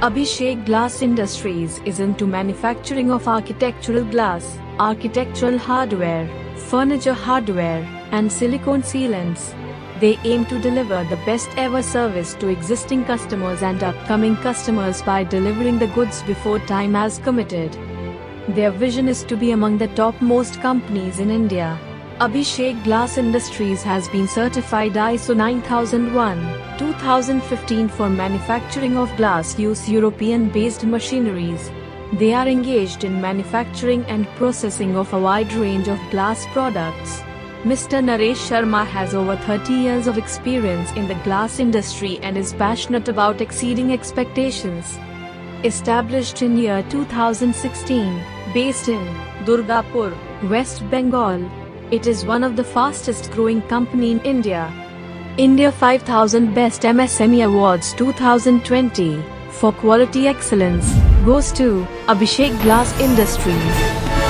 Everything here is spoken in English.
Abhishek Glass Industries is into manufacturing of architectural glass, architectural hardware, furniture hardware, and silicone sealants. They aim to deliver the best ever service to existing customers and upcoming customers by delivering the goods before time as committed. Their vision is to be among the topmost companies in India. Abhishek Glass Industries has been certified ISO 9001:2015 for manufacturing of glass use European-based machineries. They are engaged in manufacturing and processing of a wide range of glass products. Mr. Naresh Sharma has over 30 years of experience in the glass industry and is passionate about exceeding expectations. Established in year 2016, based in Durgapur, West Bengal, it is one of the fastest growing company in India. India 5000 Best MSME Awards 2020 for quality excellence goes to Abhishek Glass Industries.